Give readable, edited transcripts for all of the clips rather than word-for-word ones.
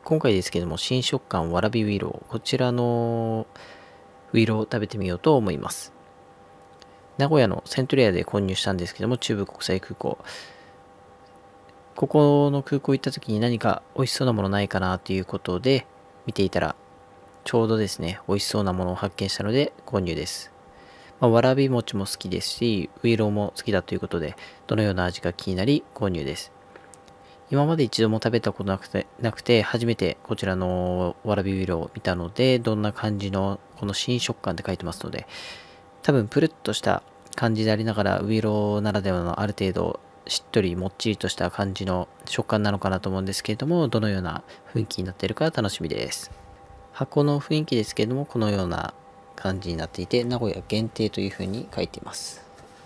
今回ですけども、新食感わらびウイロー、こちらのウイローを食べてみようと思います。名古屋のセントレアで購入したんですけども、中部国際空港。ここの空港行った時に何か美味しそうなものないかなということで見ていたら、ちょうどですね、美味しそうなものを発見したので購入です。わらび餅も好きですし、ウイローも好きだということで、どのような味か気になり購入です。今まで一度も食べたことなくて初めてこちらのわらびウイローを見たので、どんな感じの、この新食感って書いてますので、多分プルッとした感じでありながら、ウイローならではのある程度、しっとりもっちりとした感じの食感なのかなと思うんですけれども、どのような雰囲気になっているか楽しみです。箱の雰囲気ですけれども、このような感じになっていて、名古屋限定というふうに書いています。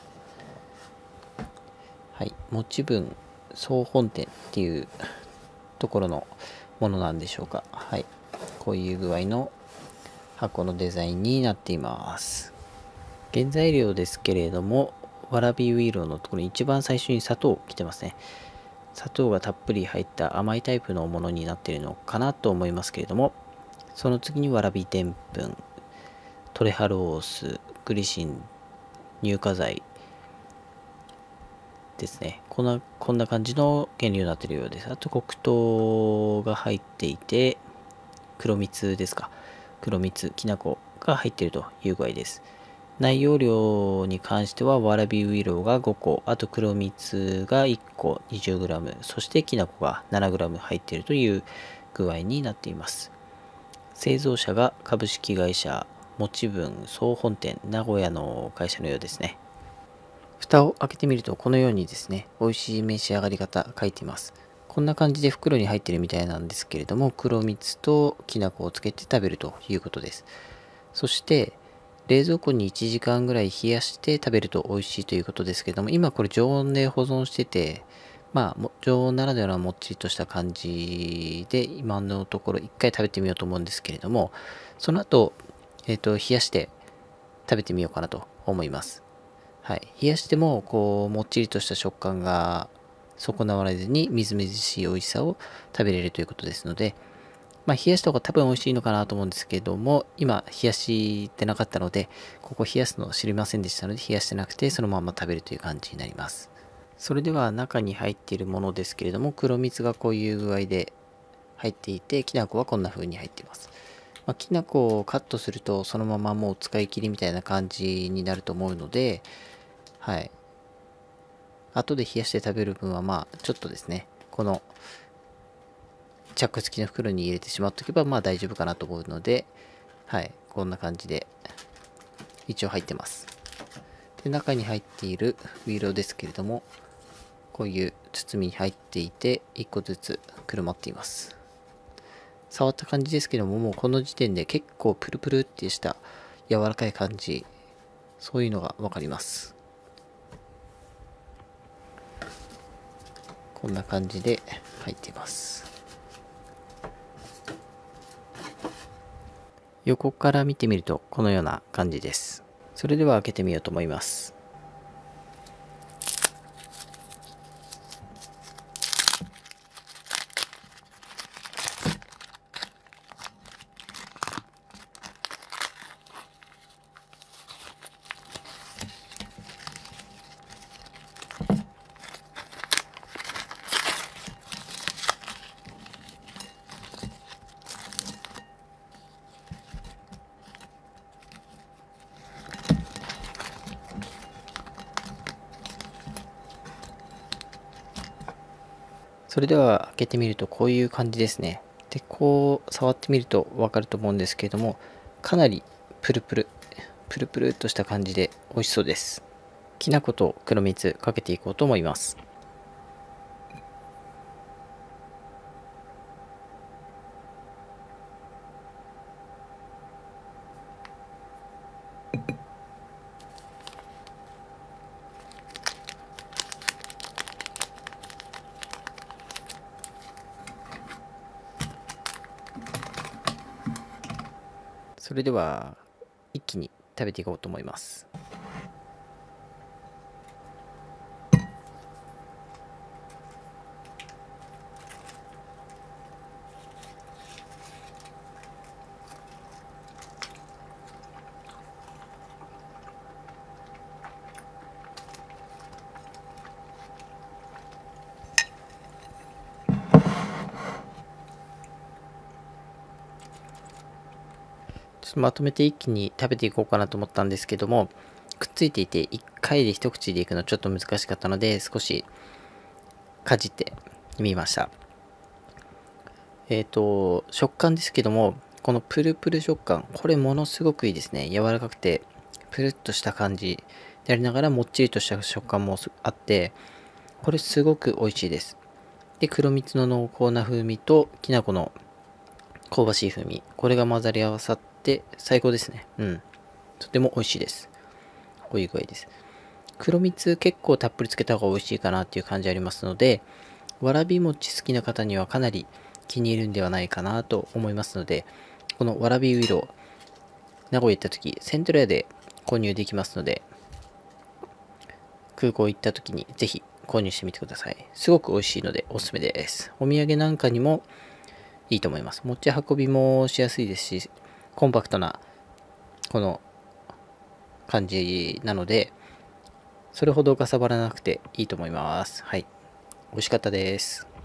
はい、もち分総本店っていうところのものなんでしょうか。はい、こういう具合の箱のデザインになっています。原材料ですけれども、わらびウイローのところに一番最初に砂糖来てますね。砂糖がたっぷり入った甘いタイプのものになっているのかなと思いますけれども、その次にわらびでんぷん、トレハロース、グリシン、乳化剤ですね。こんな感じの原料になっているようです。あと黒糖が入っていて、黒蜜ですか。黒蜜、きな粉が入っているという具合です。内容量に関しては、わらびウイローが5個、あと黒蜜が1個 20g、そしてきな粉が 7g 入っているという具合になっています。製造者が株式会社もちぶん総本店名古屋の会社のようですね。蓋を開けてみるとこのようにですね、美味しい召し上がり方書いています。こんな感じで袋に入っているみたいなんですけれども、黒蜜ときな粉をつけて食べるということです。そして冷蔵庫に1時間ぐらい冷やして食べると美味しいということですけども、今これ常温で保存してて、常温ならではのもっちりとした感じで、今のところ一回食べてみようと思うんですけれども、その後、冷やして食べてみようかなと思います。はい。冷やしても、こう、もっちりとした食感が損なわれずに、みずみずしい美味しさを食べれるということですので、冷やした方が多分美味しいのかなと思うんですけども、今、冷やしてなかったので、ここ冷やすのを知りませんでしたので、冷やしてなくて、そのまま食べるという感じになります。それでは、中に入っているものですけれども、黒蜜がこういう具合で入っていて、きな粉はこんな風に入っています。きな粉をカットすると、そのままもう使い切りみたいな感じになると思うので、はい。後で冷やして食べる分は、ちょっとですね、このチャック付きの袋に入れてしまっておけば大丈夫かなと思うので、はい、こんな感じで一応入ってます。で、中に入っているウイローですけれども、こういう包みに入っていて1個ずつくるまっています。触った感じですけども、もうこの時点で結構プルプルってした柔らかい感じ、そういうのがわかります。こんな感じで入っています。横から見てみるとこのような感じです。それでは開けてみようと思います。それでは開けてみるとこういう感じですね。で、こう触ってみるとわかると思うんですけれども、かなりプルプル、プルプルっとした感じで美味しそうです。きな粉と黒蜜かけていこうと思います。それでは一気に食べていこうと思います。 まとめて一気に食べていこうかなと思ったんですけども、くっついていて1回で一口でいくのちょっと難しかったので、少しかじってみました。食感ですけども、このプルプル食感、これものすごくいいですね。柔らかくて、プルッとした感じでありながら、もっちりとした食感もあって、これすごく美味しいです。で、黒蜜の濃厚な風味と、きな粉の香ばしい風味、これが混ざり合わさって最高ですね。うん。とても美味しいです。こういう具合です。黒蜜結構たっぷりつけた方が美味しいかなっていう感じありますので、わらび餅好きな方にはかなり気に入るんではないかなと思いますので、このわらびウイロ名古屋行った時、セントレアで購入できますので、空港行った時にぜひ購入してみてください。すごく美味しいのでおすすめです。お土産なんかにもいいと思います。持ち運びもしやすいですし、コンパクトなこの感じなので、それほどかさばらなくていいと思います。はい。美味しかったです。